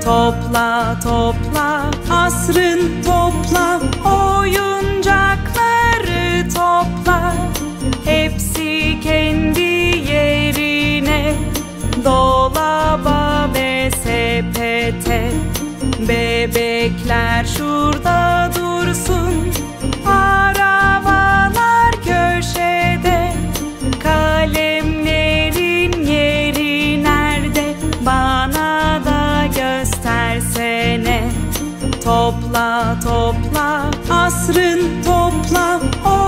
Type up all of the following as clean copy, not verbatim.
Topla topla asrın topla, oyuncakları topla. Hepsi kendi yerine, dolaba ve sepete. Bebekler şurada dursun, arabalar köşede. Kalemlerin yeri nerede? Bana da göstersene. Topla topla asrın topla,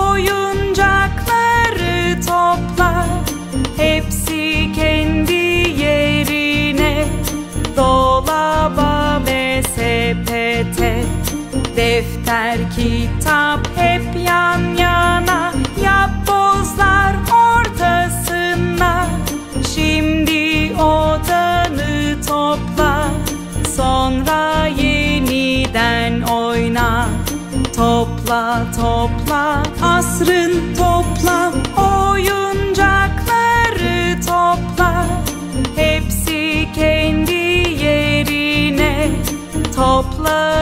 oyuncakları topla. Hepsi kendi yerine, dolaba ve sepete. Defter, kitap hep yan yana, yapbozlar ortasına. Şimdi odanı topla, sonra yeniden oyna. Topla topla asrın topla, oyuncakları topla. Hepsi kendi yerine, topla